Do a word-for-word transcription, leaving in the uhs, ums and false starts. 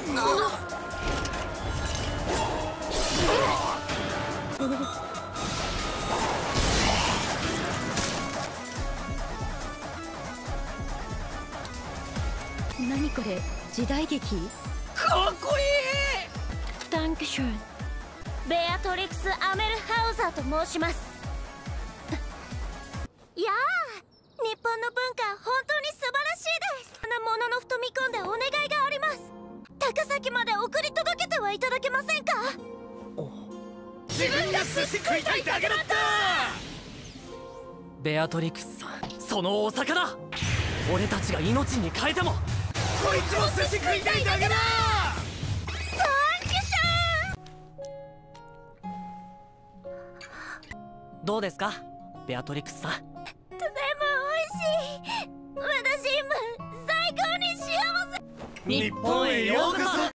何これ、時代劇？ かっこいい。 ダンクシュン。 ベアトリクス・アメルハウザーと申します。いやあ、日本の文化本当に素晴らしいです。あのものの踏み込んでお願いがあります。高崎まで送り届けてはいただけませんか？ 自分が寿司食いたいだけだった。 ベアトリクスさん、そのお魚、俺たちが命に変えてもこいつも寿司食いたいだけだ。 どうですか、ベアトリクスさん。 とても美味しい。私今最高に幸せ。 日本へようこそ。